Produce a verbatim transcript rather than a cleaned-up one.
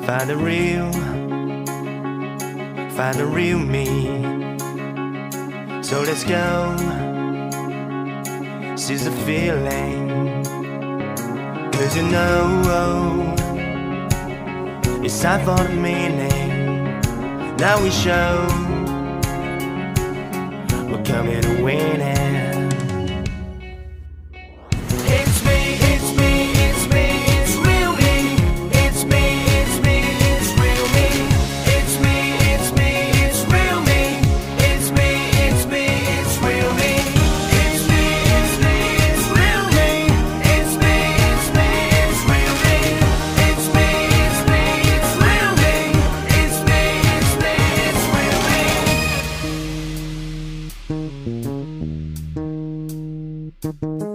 Find the real, find the real me. So let's go, seize the feeling. Cause you know it's time for the meaning. Now we show we're coming to win it. Thank you.